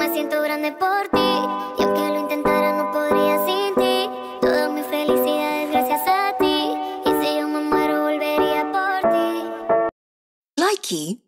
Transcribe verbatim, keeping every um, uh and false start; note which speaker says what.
Speaker 1: la siento grande por ti. Y aunque lo intentara no podría sin ti. Toda mi felicidad es gracias a ti. Y si yo me muero volvería por ti.
Speaker 2: Likey